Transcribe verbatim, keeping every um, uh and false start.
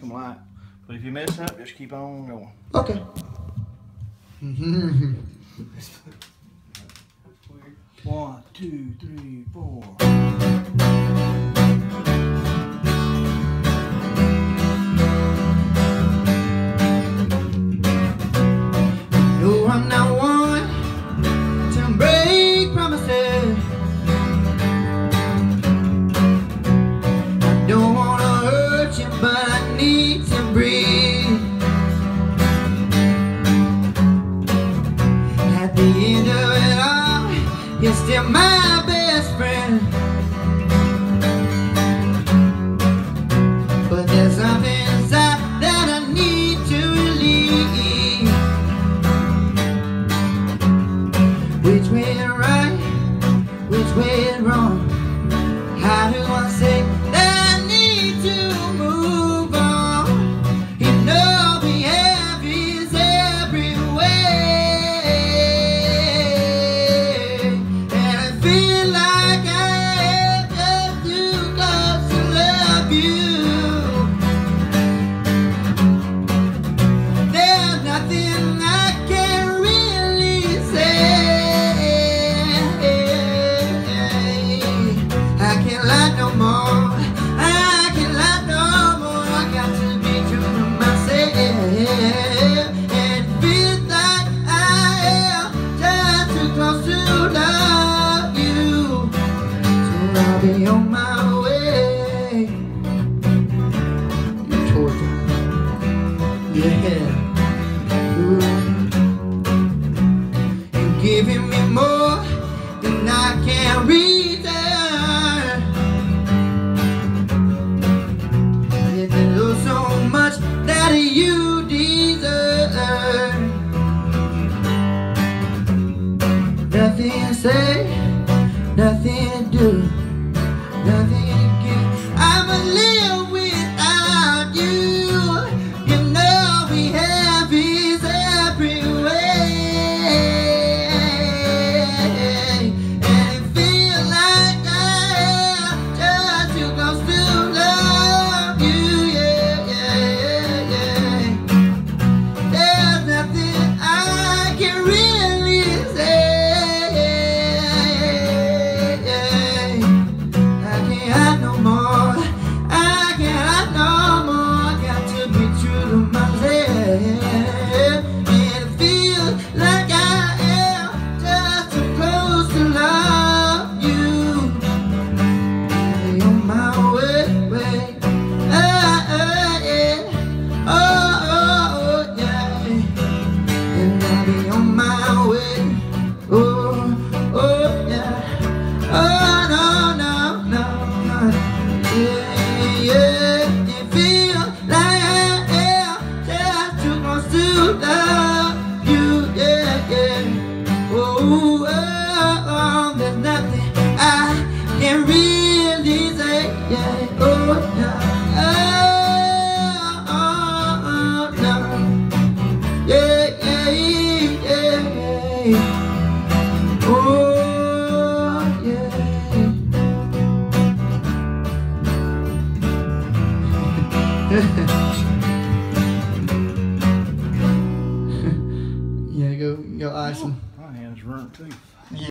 make them light. But if you mess up, just keep on going. Okay. One, two, three, four. No, I'm not one to break promises. I don't wanna hurt you, but I need to breathe. At the end of it all, you're still my best friend. But there's something inside that I need to release. Which way is right? Which way is wrong? How do I say that I need to move on? You know the F is everywhere, and I feel like I am just too close to love you. There's nothing I can really say. I can't lie no more. I can't lie no more. I got to be true to myself. And it feels like I am just too close to love you. So I'll be on my way. You torture. Yeah. Ooh. And giving me more than I can return. If you lose so much that you deserve, nothing to say, nothing to do, nothing to give. I'ma live without you. You know we have is everywhere, and it feels like I am just too close to love you. Yeah, yeah, yeah, yeah. There's nothing I can really say. I can't hide no more. I can't hide no more. I got to be true to myself. And it feels like I am just too close to love you. Be on my way, way. Ah, ah, yeah. Oh, oh, oh, yeah. And I'll be on my way. Oh, oh, yeah. Oh, no, no, no, no. Yeah, yeah. It feels like I am just too close to love you. Yeah, yeah. Oh, oh, oh, there's nothing I can really say. Yeah, oh, yeah.